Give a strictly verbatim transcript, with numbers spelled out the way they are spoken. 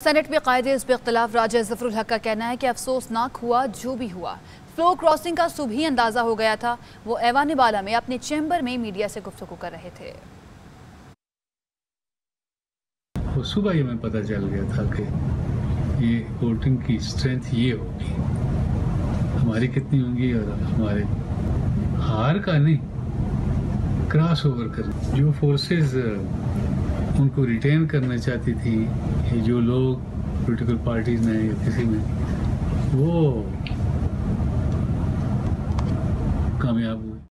Senate में कायदे इस पे इख्तिलाफ राजा ज़फर उल हक का कहना है कि अफसोसनाक हुआ जो भी हुआ, फ्लो क्रॉसिंग का सुबह ही अंदाजा हो गया था। वो ऐवान बाला में अपने चैम्बर में मीडिया से गुफ्तगू कर रहे थे। वो सुबह ही हमें पता चल गया था कि ये वोटिंग की स्ट्रेंथ ये होगी, हमारी कितनी होंगी और हमारे हार का नहीं, क्रॉस ओवर कर जो फोर्सेस उनको रिटेन करना चाहती थी, जो लोग पॉलिटिकल पार्टीज में या किसी में, वो कामयाब हुए।